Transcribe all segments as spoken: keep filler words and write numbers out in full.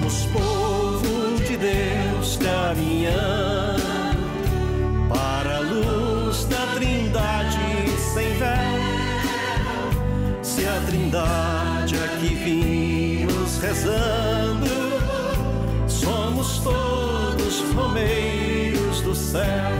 Somos povo de Deus caminhando para a luz da Trindade sem véu. Se a Trindade aqui vimos rezando, somos todos romeiros do céu.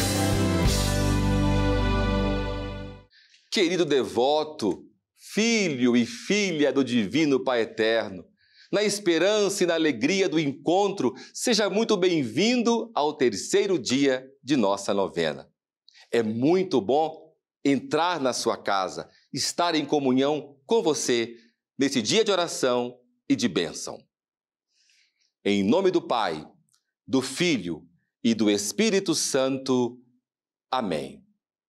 Querido devoto, filho e filha do Divino Pai Eterno, na esperança e na alegria do encontro, seja muito bem-vindo ao terceiro dia de nossa novena. É muito bom entrar na sua casa, estar em comunhão com você nesse dia de oração e de bênção. Em nome do Pai, do Filho e do Espírito Santo. Amém.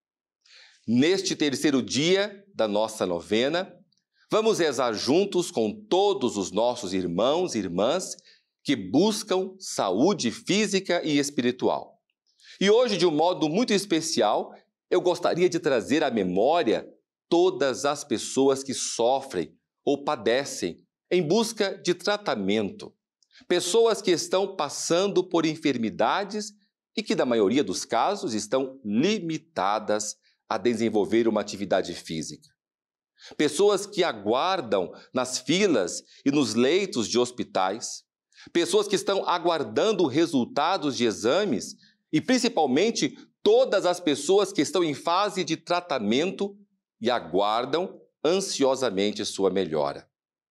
Neste terceiro dia da nossa novena, vamos rezar juntos com todos os nossos irmãos e irmãs que buscam saúde física e espiritual. E hoje, de um modo muito especial, eu gostaria de trazer à memória todas as pessoas que sofrem ou padecem em busca de tratamento. Pessoas que estão passando por enfermidades e que, na maioria dos casos, estão limitadas a desenvolver uma atividade física. Pessoas que aguardam nas filas e nos leitos de hospitais. Pessoas que estão aguardando resultados de exames e, principalmente, todas as pessoas que estão em fase de tratamento e aguardam ansiosamente sua melhora.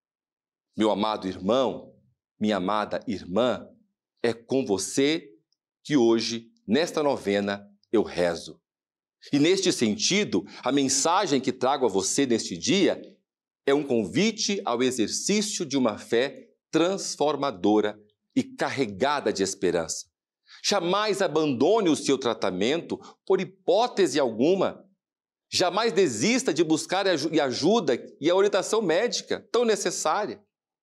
Meu amado irmão, minha amada irmã, é com você que hoje, nesta novena, eu rezo. E neste sentido, a mensagem que trago a você neste dia é um convite ao exercício de uma fé transformadora e carregada de esperança. Jamais abandone o seu tratamento por hipótese alguma. Jamais desista de buscar a ajuda e a orientação médica tão necessária.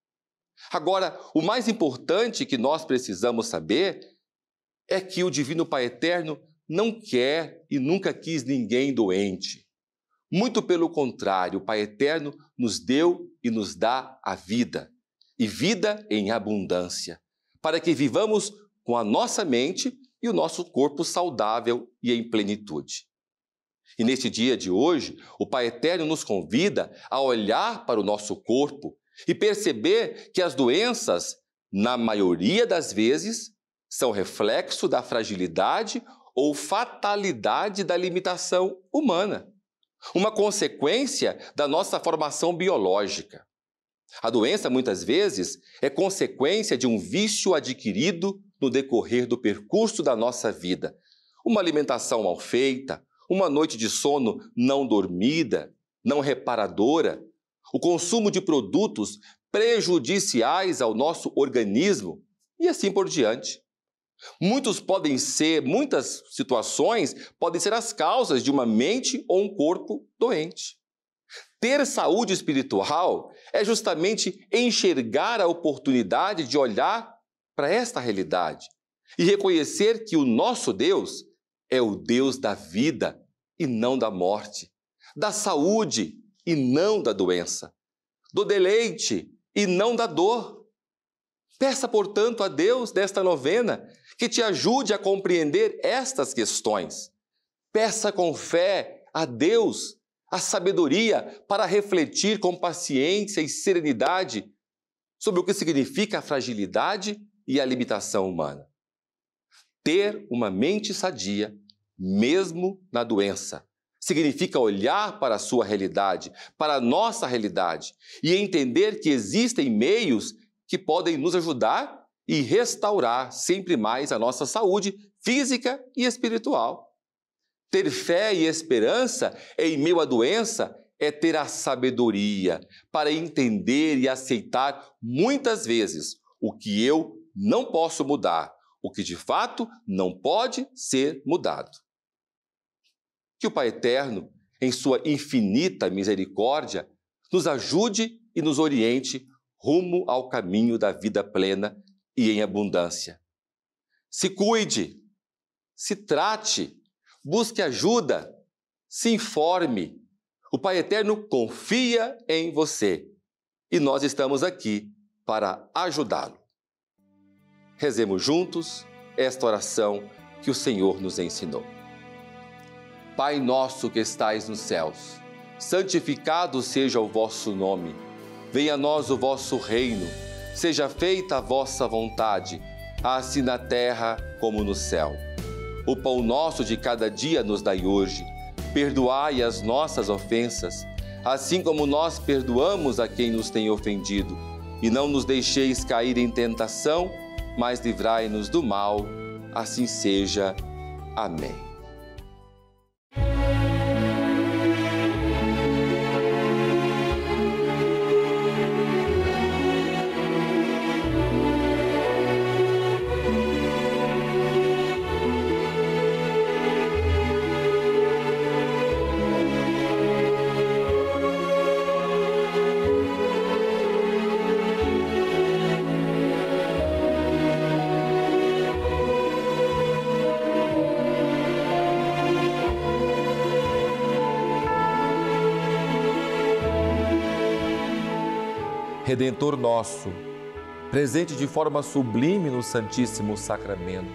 Agora, o mais importante que nós precisamos saber é que o Divino Pai Eterno não quer e nunca quis ninguém doente. Muito pelo contrário, o Pai Eterno nos deu e nos dá a vida, e vida em abundância, para que vivamos com a nossa mente e o nosso corpo saudável e em plenitude. E neste dia de hoje, o Pai Eterno nos convida a olhar para o nosso corpo e perceber que as doenças, na maioria das vezes, são reflexo da fragilidade ou fatalidade da limitação humana, uma consequência da nossa formação biológica. A doença, muitas vezes, é consequência de um vício adquirido no decorrer do percurso da nossa vida. Uma alimentação mal feita, uma noite de sono não dormida, não reparadora, o consumo de produtos prejudiciais ao nosso organismo e assim por diante. Muitos podem ser, muitas situações podem ser as causas de uma mente ou um corpo doente. Ter saúde espiritual é justamente enxergar a oportunidade de olhar para esta realidade e reconhecer que o nosso Deus é o Deus da vida e não da morte, da saúde e não da doença, do deleite e não da dor. Peça, portanto, a Deus nesta novena que te ajude a compreender estas questões. Peça com fé a Deus a sabedoria para refletir com paciência e serenidade sobre o que significa a fragilidade e a limitação humana. Ter uma mente sadia, mesmo na doença, significa olhar para a sua realidade, para a nossa realidade e entender que existem meios que podem nos ajudar e restaurar sempre mais a nossa saúde física e espiritual. Ter fé e esperança em meio à doença é ter a sabedoria para entender e aceitar muitas vezes o que eu não posso mudar, o que de fato não pode ser mudado. Que o Pai Eterno, em sua infinita misericórdia, nos ajude e nos oriente rumo ao caminho da vida plena e em abundância. Se cuide, se trate, busque ajuda, se informe. O Pai Eterno confia em você e nós estamos aqui para ajudá-lo. Rezemos juntos esta oração que o Senhor nos ensinou. Pai nosso que estais nos céus, santificado seja o vosso nome. Venha a nós o vosso reino. Seja feita a vossa vontade, assim na terra como no céu. O pão nosso de cada dia nos dai hoje. Perdoai as nossas ofensas, assim como nós perdoamos a quem nos tem ofendido. E não nos deixeis cair em tentação, mas livrai-nos do mal. Assim seja. Amém. Redentor nosso, presente de forma sublime no Santíssimo Sacramento,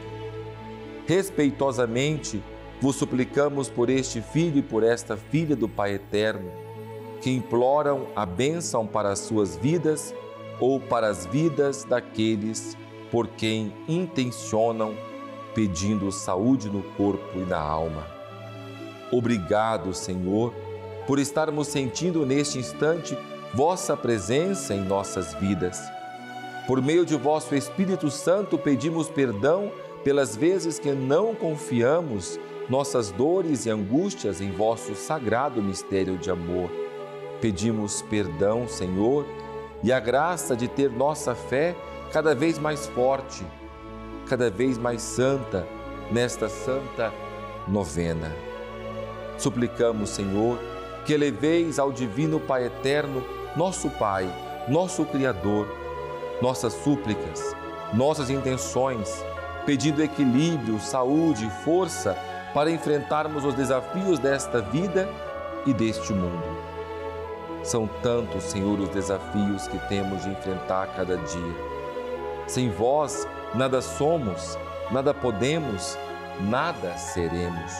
respeitosamente vos suplicamos por este filho e por esta filha do Pai Eterno, que imploram a bênção para as suas vidas ou para as vidas daqueles por quem intencionam, pedindo saúde no corpo e na alma. Obrigado, Senhor, por estarmos sentindo neste instante vossa presença em nossas vidas. Por meio de vosso Espírito Santo, pedimos perdão pelas vezes que não confiamos nossas dores e angústias em vosso sagrado mistério de amor. Pedimos perdão, Senhor, e a graça de ter nossa fé cada vez mais forte, cada vez mais santa, nesta santa novena. Suplicamos, Senhor, que eleveis ao Divino Pai Eterno, nosso Pai, nosso Criador, nossas súplicas, nossas intenções, pedindo equilíbrio, saúde e força para enfrentarmos os desafios desta vida e deste mundo. São tantos, Senhor, os desafios que temos de enfrentar cada dia. Sem vós, nada somos, nada podemos, nada seremos.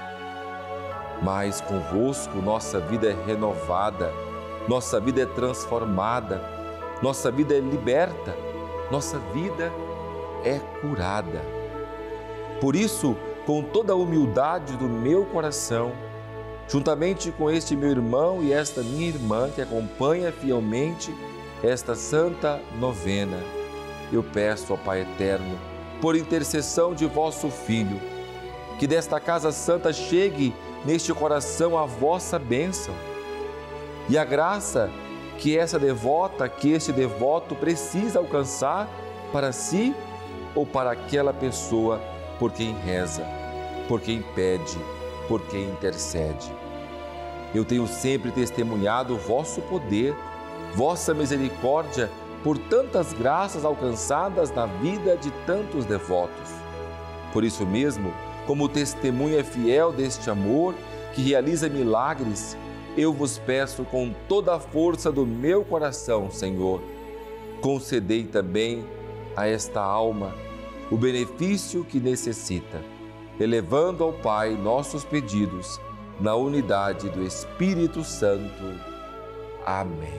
Mas convosco nossa vida é renovada, nossa vida é transformada, nossa vida é liberta, nossa vida é curada. Por isso, com toda a humildade do meu coração, juntamente com este meu irmão e esta minha irmã que acompanha fielmente esta santa novena, eu peço ao Pai Eterno, por intercessão de vosso Filho, que desta casa santa chegue neste coração a vossa bênção e a graça que essa devota, que este devoto precisa alcançar para si ou para aquela pessoa por quem reza, por quem pede, por quem intercede. Eu tenho sempre testemunhado o vosso poder, vossa misericórdia por tantas graças alcançadas na vida de tantos devotos. Por isso mesmo, como testemunha fiel deste amor que realiza milagres, eu vos peço com toda a força do meu coração, Senhor, concedei também a esta alma o benefício que necessita, elevando ao Pai nossos pedidos na unidade do Espírito Santo. Amém.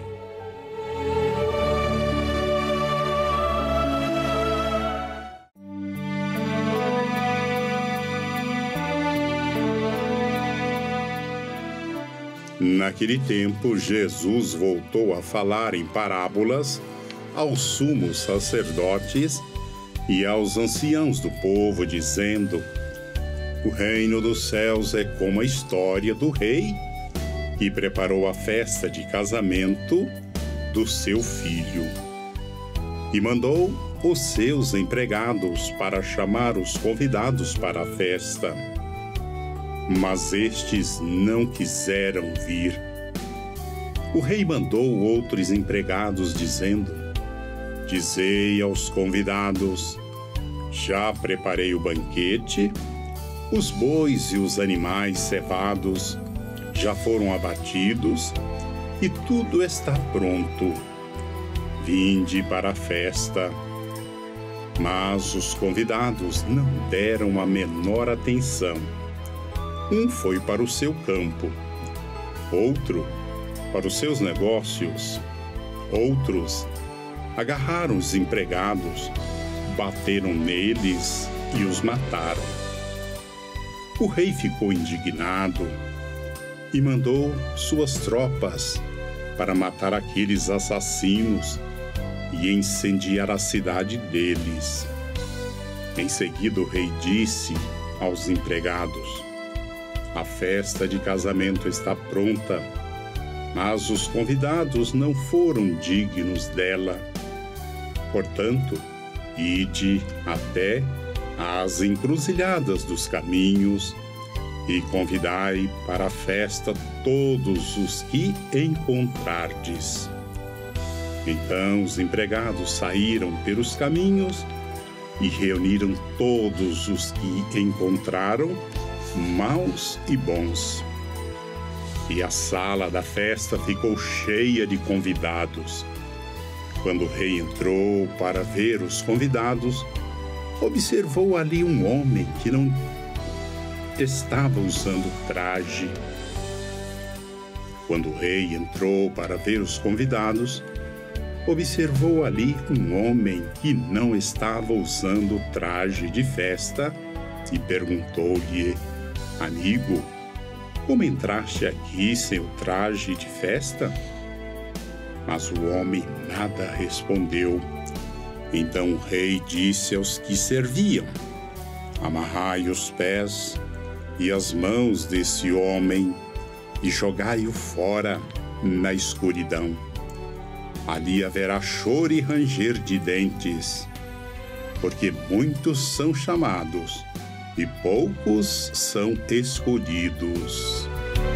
Naquele tempo, Jesus voltou a falar em parábolas aos sumos sacerdotes e aos anciãos do povo, dizendo: o reino dos céus é como a história do rei que preparou a festa de casamento do seu filho e mandou os seus empregados para chamar os convidados para a festa. Mas estes não quiseram vir. O rei mandou outros empregados, dizendo: dizei aos convidados: já preparei o banquete, os bois e os animais cevados já foram abatidos e tudo está pronto. Vinde para a festa. Mas os convidados não deram a menor atenção. Um foi para o seu campo, outro para os seus negócios, outros agarraram os empregados, bateram neles e os mataram. O rei ficou indignado e mandou suas tropas para matar aqueles assassinos e incendiar a cidade deles. Em seguida, o rei disse aos empregados: a festa de casamento está pronta, mas os convidados não foram dignos dela. Portanto, ide até às encruzilhadas dos caminhos e convidai para a festa todos os que encontrardes. Então os empregados saíram pelos caminhos e reuniram todos os que encontraram, maus e bons. E a sala da festa ficou cheia de convidados. Quando o rei entrou para ver os convidados, observou ali um homem que não estava usando traje. Quando o rei entrou para ver os convidados, observou ali um homem que não estava usando traje de festa e perguntou-lhe: amigo, como entraste aqui sem o traje de festa? Mas o homem nada respondeu. Então o rei disse aos que serviam: amarrai os pés e as mãos desse homem e jogai-o fora na escuridão. Ali haverá choro e ranger de dentes, porque muitos são chamados e poucos são escolhidos.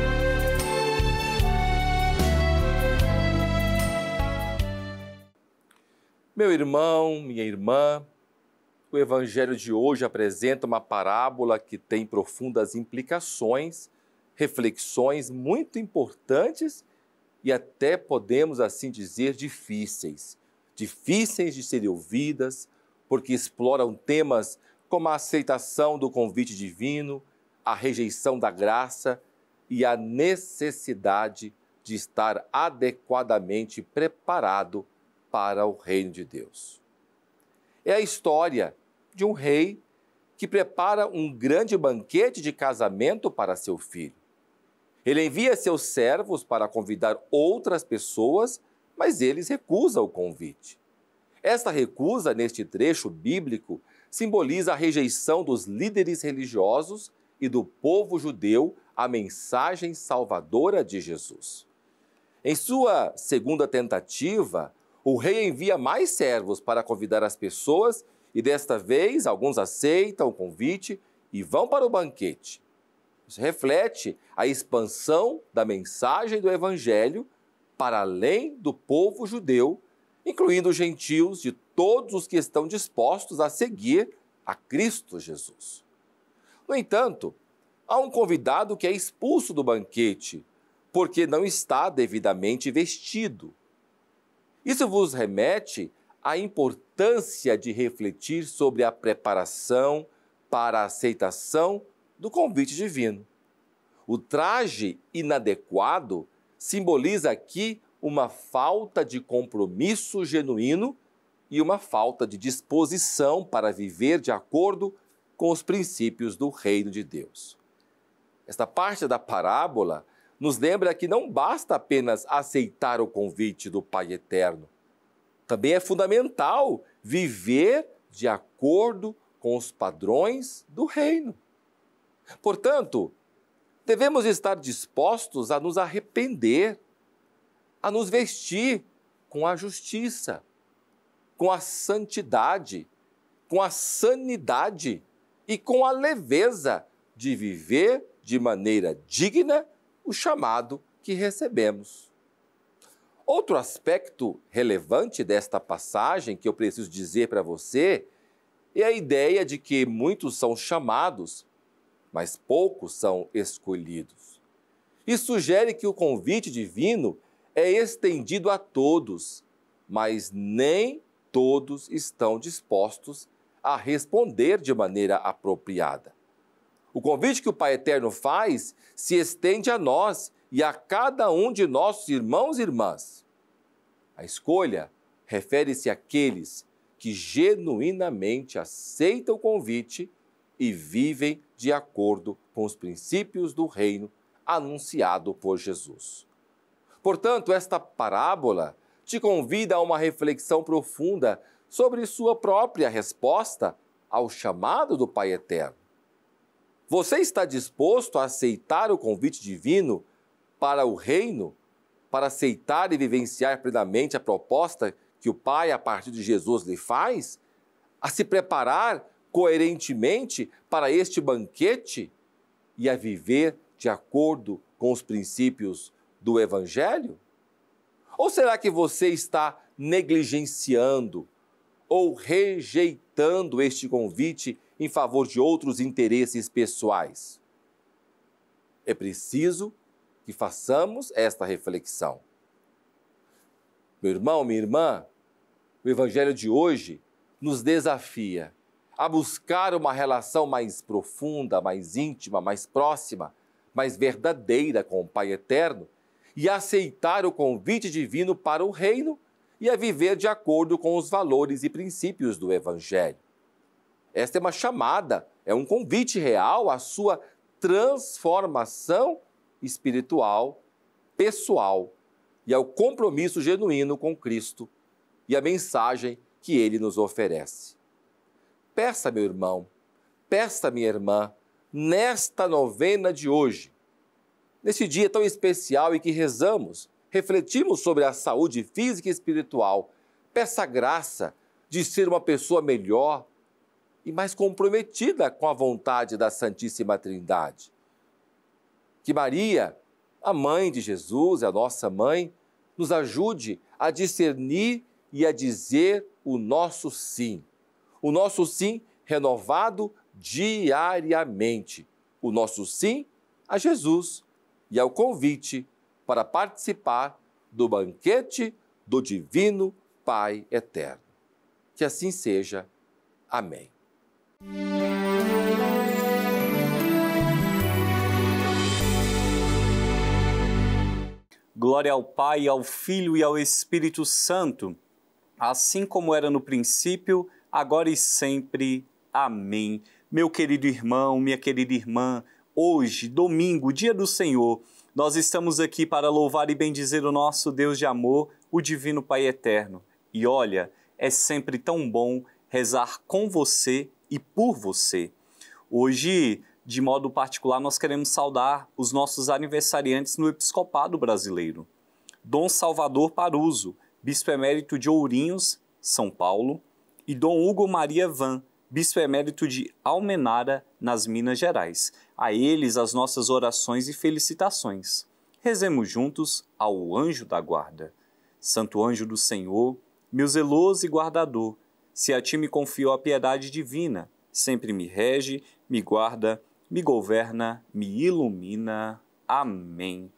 Meu irmão, minha irmã, o Evangelho de hoje apresenta uma parábola que tem profundas implicações, reflexões muito importantes e até podemos assim dizer difíceis. Difíceis de serem ouvidas, porque exploram temas como a aceitação do convite divino, a rejeição da graça e a necessidade de estar adequadamente preparado para o reino de Deus. É a história de um rei que prepara um grande banquete de casamento para seu filho. Ele envia seus servos para convidar outras pessoas, mas eles recusam o convite. Esta recusa, neste trecho bíblico, simboliza a rejeição dos líderes religiosos e do povo judeu à mensagem salvadora de Jesus. Em sua segunda tentativa, o rei envia mais servos para convidar as pessoas e desta vez alguns aceitam o convite e vão para o banquete. Isso reflete a expansão da mensagem do Evangelho para além do povo judeu, incluindo os gentios de todos os que estão dispostos a seguir a Cristo Jesus. No entanto, há um convidado que é expulso do banquete porque não está devidamente vestido. Isso vos remete à importância de refletir sobre a preparação para a aceitação do convite divino. O traje inadequado simboliza aqui uma falta de compromisso genuíno e uma falta de disposição para viver de acordo com os princípios do reino de Deus. Esta parte da parábola nos lembra que não basta apenas aceitar o convite do Pai Eterno. Também é fundamental viver de acordo com os padrões do reino. Portanto, devemos estar dispostos a nos arrepender, a nos vestir com a justiça, com a santidade, com a sanidade e com a leveza de viver de maneira digna o chamado que recebemos. Outro aspecto relevante desta passagem que eu preciso dizer para você é a ideia de que muitos são chamados, mas poucos são escolhidos. Isso sugere que o convite divino é estendido a todos, mas nem todos estão dispostos a responder de maneira apropriada. O convite que o Pai Eterno faz se estende a nós e a cada um de nossos irmãos e irmãs. A escolha refere-se àqueles que genuinamente aceitam o convite e vivem de acordo com os princípios do reino anunciado por Jesus. Portanto, esta parábola te convida a uma reflexão profunda sobre sua própria resposta ao chamado do Pai Eterno. Você está disposto a aceitar o convite divino para o reino, para aceitar e vivenciar plenamente a proposta que o Pai, a partir de Jesus, lhe faz? A se preparar coerentemente para este banquete e a viver de acordo com os princípios do Evangelho? Ou será que você está negligenciando ou rejeitando este convite em favor de outros interesses pessoais? É preciso que façamos esta reflexão. Meu irmão, minha irmã, o Evangelho de hoje nos desafia a buscar uma relação mais profunda, mais íntima, mais próxima, mais verdadeira com o Pai Eterno e a aceitar o convite divino para o reino e a viver de acordo com os valores e princípios do Evangelho. Esta é uma chamada, é um convite real à sua transformação espiritual, pessoal e ao compromisso genuíno com Cristo e a mensagem que Ele nos oferece. Peça, meu irmão, peça, minha irmã, nesta novena de hoje, nesse dia tão especial em que rezamos, refletimos sobre a saúde física e espiritual, peça a graça de ser uma pessoa melhor e mais comprometida com a vontade da Santíssima Trindade. Que Maria, a mãe de Jesus, a nossa mãe, nos ajude a discernir e a dizer o nosso sim. O nosso sim renovado diariamente. O nosso sim a Jesus e ao convite para participar do banquete do Divino Pai Eterno. Que assim seja. Amém. Glória ao Pai, ao Filho e ao Espírito Santo, assim como era no princípio, agora e sempre. Amém. Meu querido irmão, minha querida irmã, hoje, domingo, dia do Senhor, nós estamos aqui para louvar e bendizer o nosso Deus de amor, o Divino Pai Eterno. E olha, é sempre tão bom rezar com você e por você. Hoje, de modo particular, nós queremos saudar os nossos aniversariantes no Episcopado Brasileiro. Dom Salvador Paruso, Bispo Emérito de Ourinhos, São Paulo, e Dom Hugo Maria Van, Bispo Emérito de Almenara, nas Minas Gerais. A eles as nossas orações e felicitações. Rezemos juntos ao Anjo da Guarda. Santo Anjo do Senhor, meu zeloso e guardador, se a ti me confio a piedade divina, sempre me rege, me guarda, me governa, me ilumina. Amém.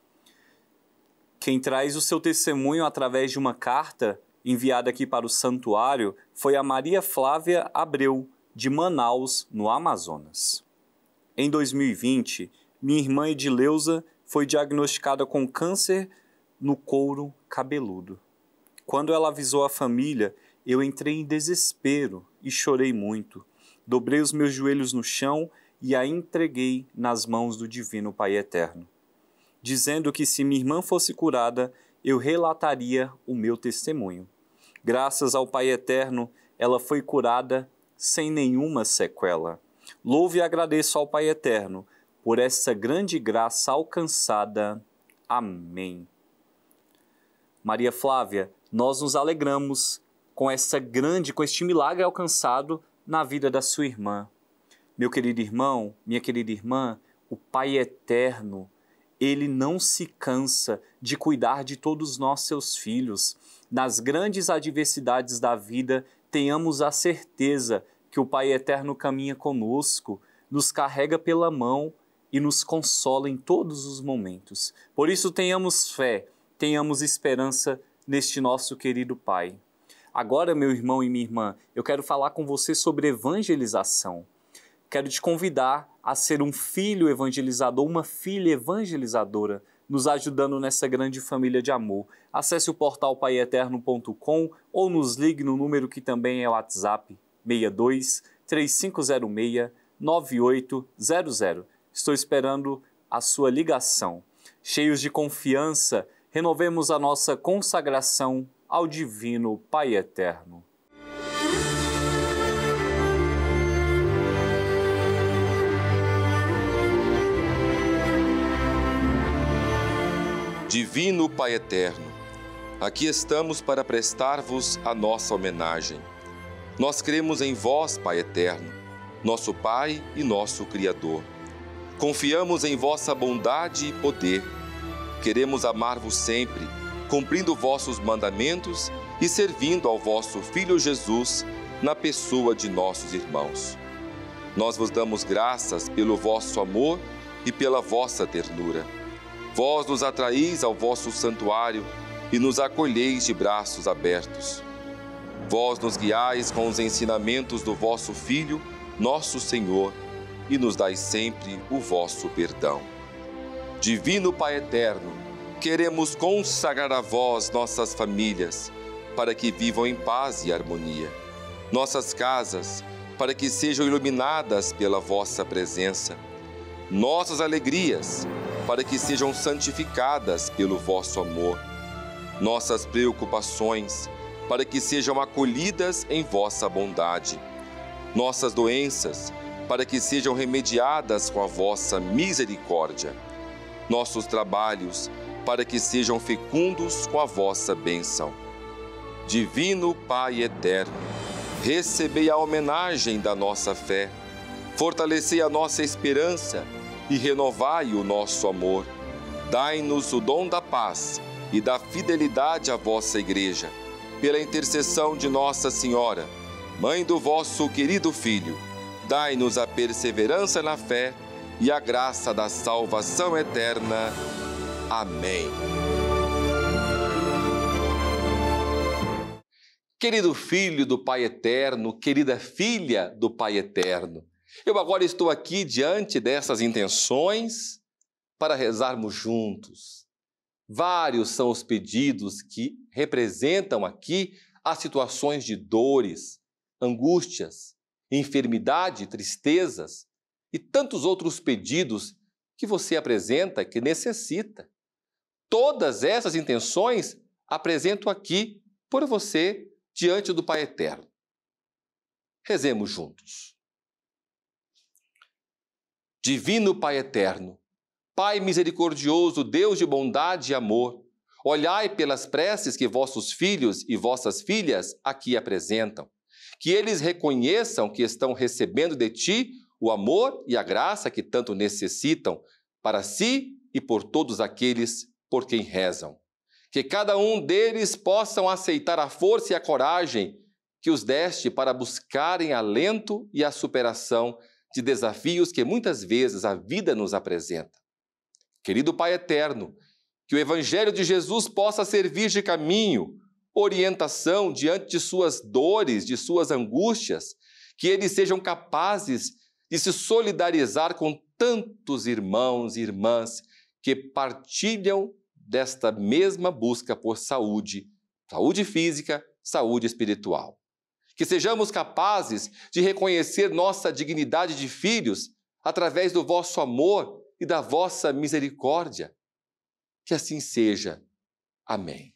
Quem traz o seu testemunho através de uma carta enviada aqui para o santuário foi a Maria Flávia Abreu, de Manaus, no Amazonas. Em dois mil e vinte, minha irmã Edileuza foi diagnosticada com câncer no couro cabeludo. Quando ela avisou a família, eu entrei em desespero e chorei muito. Dobrei os meus joelhos no chão e a entreguei nas mãos do Divino Pai Eterno, dizendo que se minha irmã fosse curada, eu relataria o meu testemunho. Graças ao Pai Eterno, ela foi curada sem nenhuma sequela. Louvo e agradeço ao Pai Eterno por essa grande graça alcançada. Amém. Maria Flávia, nós nos alegramos com essa grande, com este milagre alcançado na vida da sua irmã. Meu querido irmão, minha querida irmã, o Pai Eterno, Ele não se cansa de cuidar de todos nós, seus filhos. Nas grandes adversidades da vida, tenhamos a certeza que o Pai Eterno caminha conosco, nos carrega pela mão e nos consola em todos os momentos. Por isso, tenhamos fé, tenhamos esperança neste nosso querido Pai. Agora, meu irmão e minha irmã, eu quero falar com você sobre evangelização. Quero te convidar a ser um filho evangelizador, uma filha evangelizadora, nos ajudando nessa grande família de amor. Acesse o portal pai eterno ponto com ou nos ligue no número que também é o WhatsApp, seis dois, três cinco zero seis, nove oito zero zero. Estou esperando a sua ligação. Cheios de confiança, renovemos a nossa consagração ao Divino Pai Eterno. Divino Pai Eterno, aqui estamos para prestar-vos a nossa homenagem. Nós cremos em vós, Pai Eterno, nosso Pai e nosso Criador. Confiamos em vossa bondade e poder. Queremos amar-vos sempre, cumprindo vossos mandamentos e servindo ao vosso Filho Jesus na pessoa de nossos irmãos. Nós vos damos graças pelo vosso amor e pela vossa ternura. Vós nos atraís ao vosso santuário e nos acolheis de braços abertos. Vós nos guiais com os ensinamentos do vosso Filho, nosso Senhor, e nos dais sempre o vosso perdão. Divino Pai Eterno, queremos consagrar a vós nossas famílias, para que vivam em paz e harmonia. Nossas casas, para que sejam iluminadas pela vossa presença. Nossas alegrias, para que sejam santificadas pelo vosso amor. Nossas preocupações, para que sejam acolhidas em vossa bondade. Nossas doenças, para que sejam remediadas com a vossa misericórdia. Nossos trabalhos, para que sejam fecundos com a vossa bênção. Divino Pai Eterno, recebei a homenagem da nossa fé, fortalecei a nossa esperança e renovai o nosso amor. Dai-nos o dom da paz e da fidelidade à vossa Igreja, pela intercessão de Nossa Senhora, Mãe do vosso querido Filho. Dai-nos a perseverança na fé e a graça da salvação eterna. Amém. Querido filho do Pai Eterno, querida filha do Pai Eterno, eu agora estou aqui diante dessas intenções para rezarmos juntos. Vários são os pedidos que representam aqui as situações de dores, angústias, enfermidade, tristezas e tantos outros pedidos que você apresenta, que necessita. Todas essas intenções apresento aqui por você diante do Pai Eterno. Rezemos juntos. Divino Pai Eterno, Pai misericordioso, Deus de bondade e amor, olhai pelas preces que vossos filhos e vossas filhas aqui apresentam, que eles reconheçam que estão recebendo de ti o amor e a graça que tanto necessitam para si e por todos aqueles por quem rezam. Que cada um deles possam aceitar a força e a coragem que os deste para buscarem alento e a superação de desafios que muitas vezes a vida nos apresenta. Querido Pai Eterno, que o Evangelho de Jesus possa servir de caminho, orientação diante de suas dores, de suas angústias, que eles sejam capazes de se solidarizar com tantos irmãos e irmãs que partilham desta mesma busca por saúde, saúde física, saúde espiritual. Que sejamos capazes de reconhecer nossa dignidade de filhos através do vosso amor e da vossa misericórdia. Que assim seja. Amém.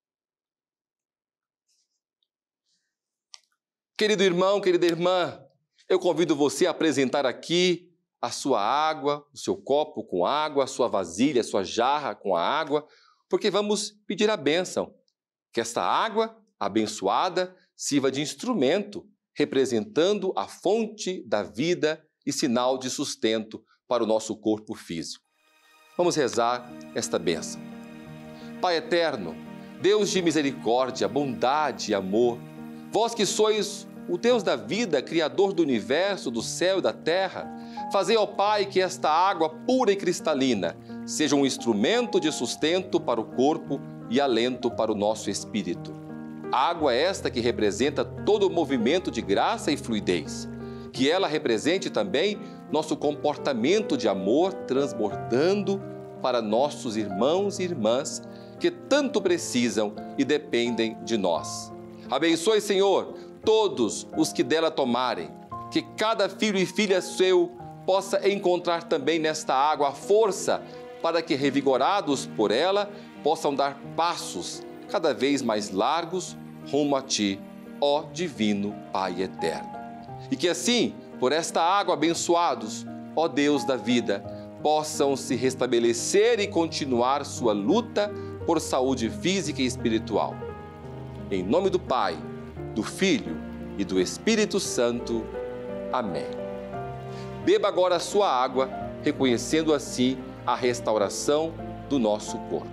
Querido irmão, querida irmã, eu convido você a apresentar aqui a sua água, o seu copo com água, a sua vasilha, a sua jarra com a água, porque vamos pedir a bênção. Que esta água abençoada sirva de instrumento, representando a fonte da vida e sinal de sustento para o nosso corpo físico. Vamos rezar esta bênção. Pai Eterno, Deus de misericórdia, bondade e amor, vós que sois o Deus da vida, Criador do universo, do céu e da terra, fazei, ó Pai, que esta água pura e cristalina seja um instrumento de sustento para o corpo e alento para o nosso espírito. Água esta que representa todo o movimento de graça e fluidez. Que ela represente também nosso comportamento de amor transbordando para nossos irmãos e irmãs que tanto precisam e dependem de nós. Abençoe, Senhor, todos os que dela tomarem, que cada filho e filha seu possa encontrar também nesta água a força para que, revigorados por ela, possam dar passos cada vez mais largos rumo a Ti, ó Divino Pai Eterno. E que assim, por esta água abençoados, ó Deus da vida, possam se restabelecer e continuar sua luta por saúde física e espiritual. Em nome do Pai, do Filho e do Espírito Santo. Amém. Beba agora a sua água, reconhecendo assim a restauração do nosso corpo.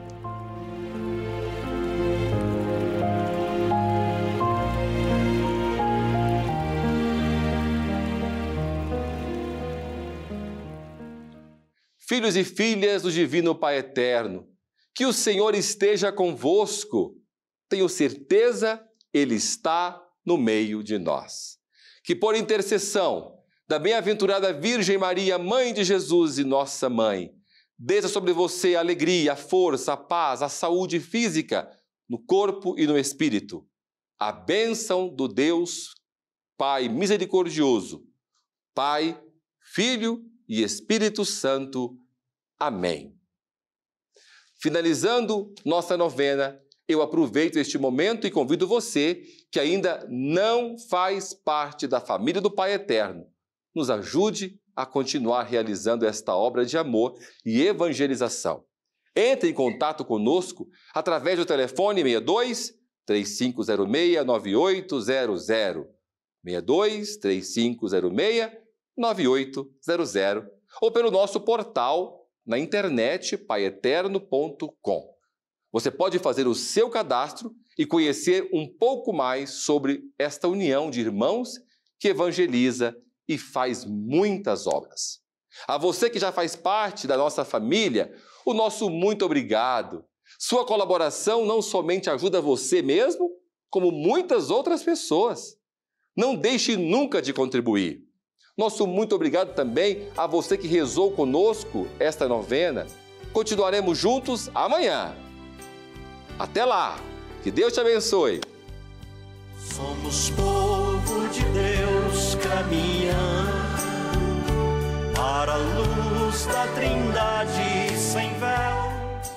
Filhos e filhas do Divino Pai Eterno, que o Senhor esteja convosco. Tenho certeza, Ele está no meio de nós. Que por intercessão da bem-aventurada Virgem Maria, Mãe de Jesus e Nossa Mãe, desça sobre você a alegria, a força, a paz, a saúde física, no corpo e no espírito. A bênção do Deus Pai misericordioso, Pai, Filho e Espírito Santo. Amém. Finalizando nossa novena, eu aproveito este momento e convido você que ainda não faz parte da família do Pai Eterno, nos ajude a continuar realizando esta obra de amor e evangelização. Entre em contato conosco através do telefone seis dois, três cinco zero seis, nove oito zero zero, seis dois, três cinco zero seis, nove oito zero zero, ou pelo nosso portal na internet pai eterno ponto com. Você pode fazer o seu cadastro e conhecer um pouco mais sobre esta união de irmãos que evangeliza e faz muitas obras. A você que já faz parte da nossa família, o nosso muito obrigado. Sua colaboração não somente ajuda você mesmo, como muitas outras pessoas. Não deixe nunca de contribuir. Nosso muito obrigado também a você que rezou conosco esta novena. Continuaremos juntos amanhã. Até lá! Que Deus te abençoe! Somos povo de Deus caminhando para a luz da Trindade sem véu.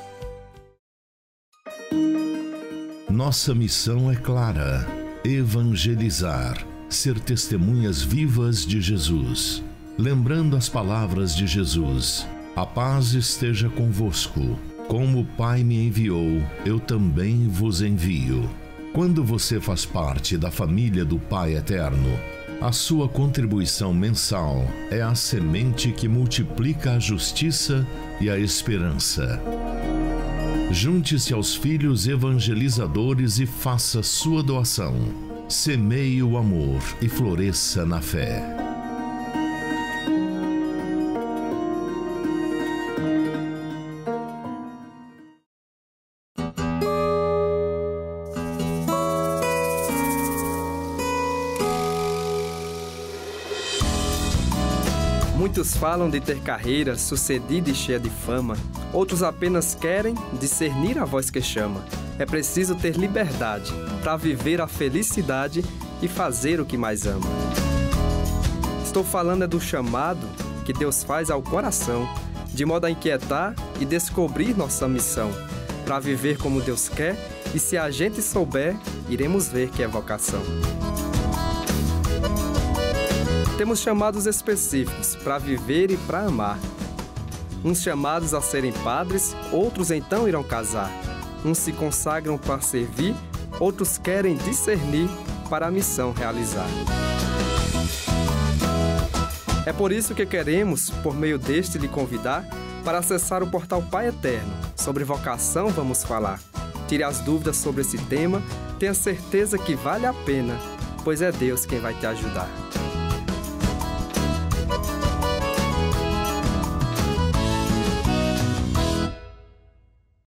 Nossa missão é clara: evangelizar, ser testemunhas vivas de Jesus. Lembrando as palavras de Jesus: a paz esteja convosco. Como o Pai me enviou, eu também vos envio. Quando você faz parte da família do Pai Eterno, a sua contribuição mensal é a semente que multiplica a justiça e a esperança. Junte-se aos filhos evangelizadores e faça sua doação. Semeie o amor e floresça na fé. Muitos falam de ter carreira sucedida e cheia de fama. Outros apenas querem discernir a voz que chama. É preciso ter liberdade para viver a felicidade e fazer o que mais ama. Estou falando é do chamado que Deus faz ao coração, de modo a inquietar e descobrir nossa missão, para viver como Deus quer, e se a gente souber, iremos ver que é vocação. Temos chamados específicos para viver e para amar. Uns chamados a serem padres, outros então irão casar. Uns se consagram para servir, outros querem discernir para a missão realizar. É por isso que queremos, por meio deste, lhe convidar para acessar o portal Pai Eterno. Sobre vocação vamos falar. Tire as dúvidas sobre esse tema, tenha certeza que vale a pena, pois é Deus quem vai te ajudar.